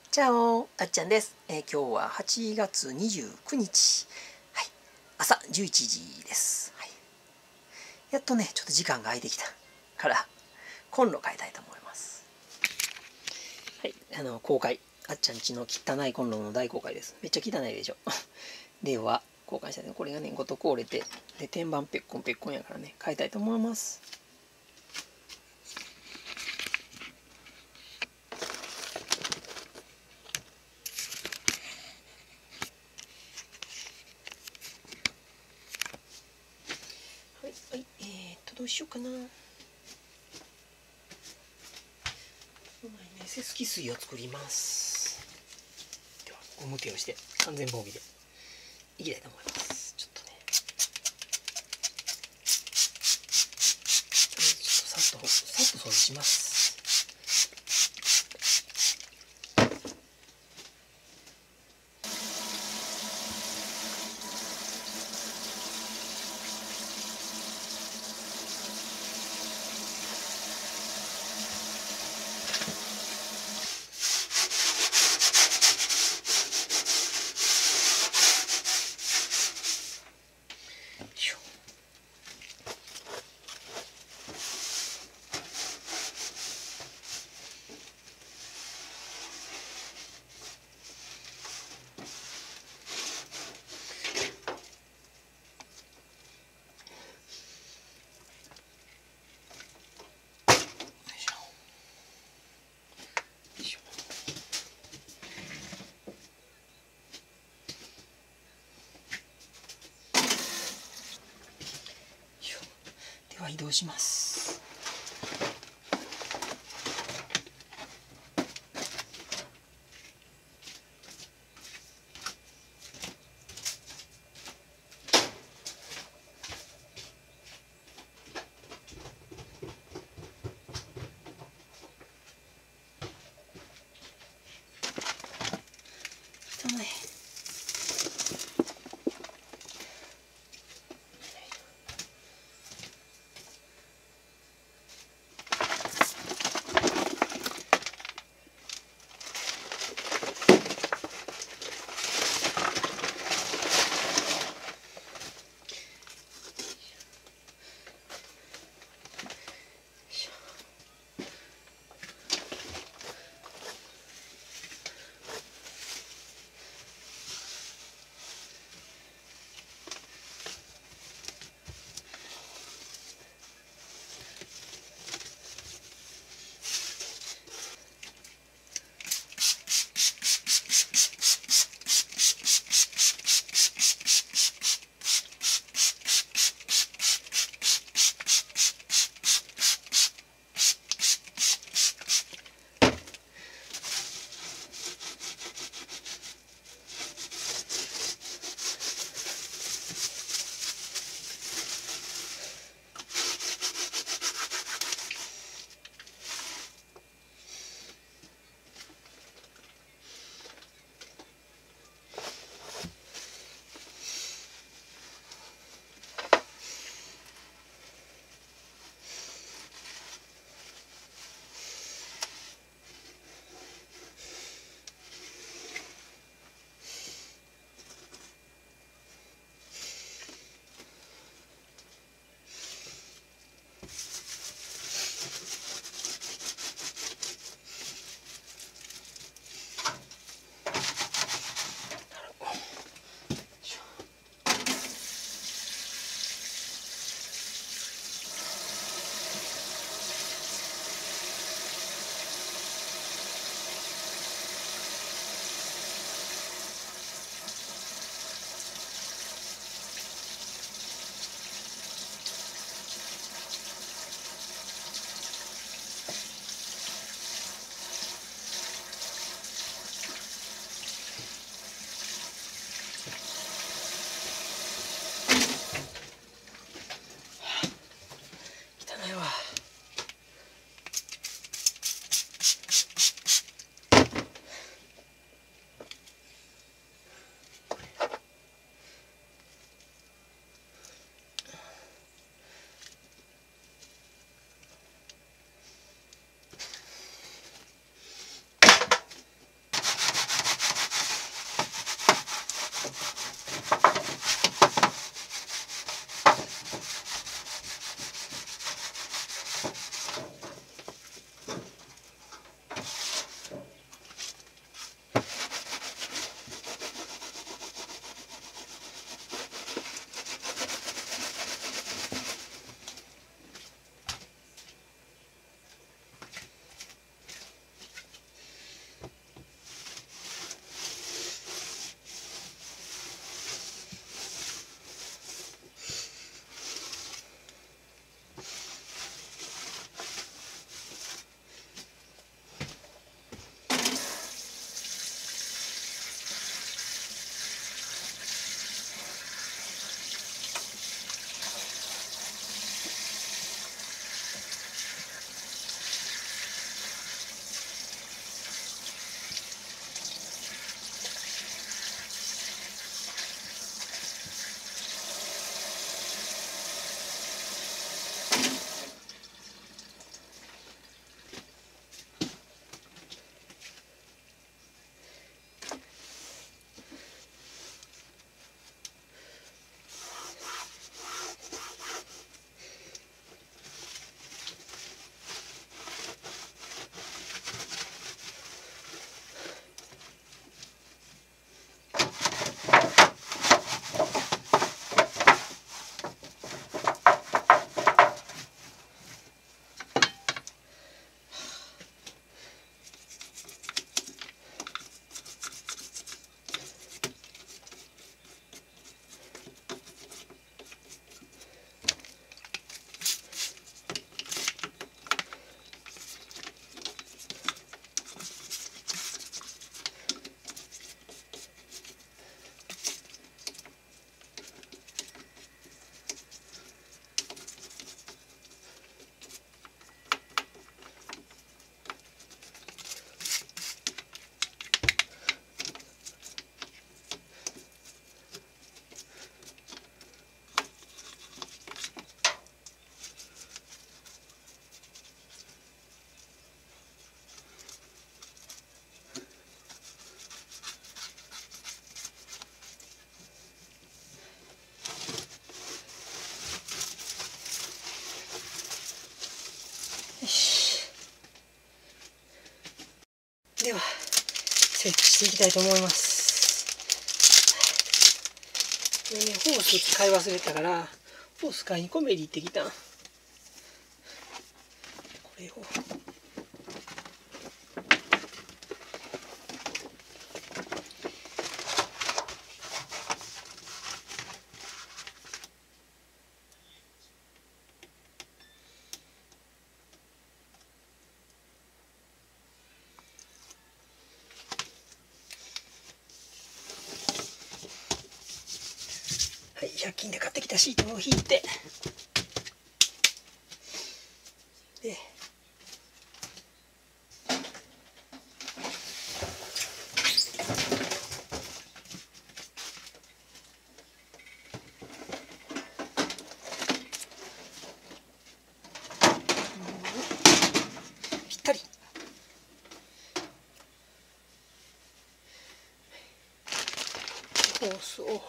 チャオ、あっちゃんです。今日は8月29日、はい、朝11時です。はい、やっとね、ちょっと時間が空いてきたからコンロ変えたいと思います。はい、公開。あっちゃんちの汚いコンロの大公開です。めっちゃ汚いでしょ。では、交換したいね。これがね、ごとこ折れて、で、天板ペッコンペッコンやからね、変えたいと思います。はい、はい、どうしようかな。セスキ水を作ります。ではゴム手をして完全防御でいきたいと思います。ちょっとね、さっと掃除します。では移動します。汚い。 設置していきたいと思います。これね、ホース買い忘れたから、ホース買いにコメリ行ってきたん。これを。はい、100均で買ってきたシートを引いて、で、ぴったり。ホースを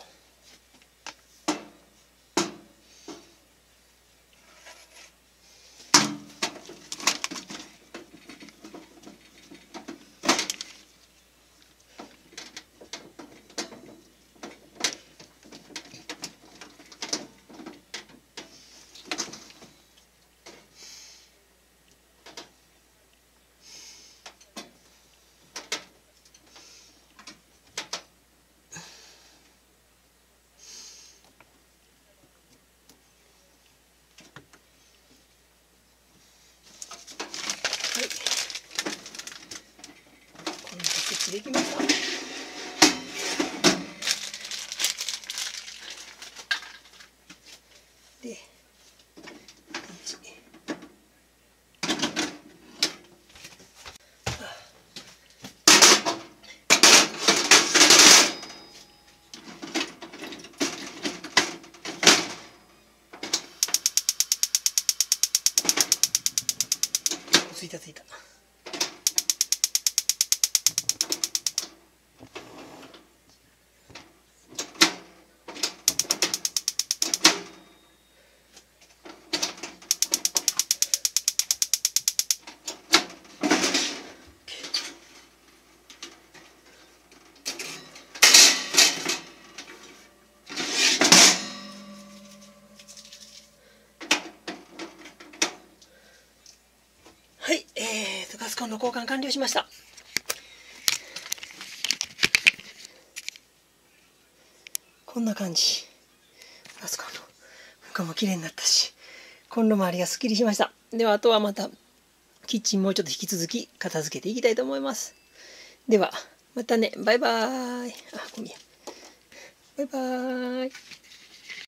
できました。で、ついたついた。はい、ガスコンロ交換完了しました。こんな感じ。ガスコンロ中も綺麗になったし、コンロ周りがすっきりしました。ではあとはまたキッチンもうちょっと引き続き片付けていきたいと思います。ではまたね、バイバーイ。あ、ごめん。バイバーイ。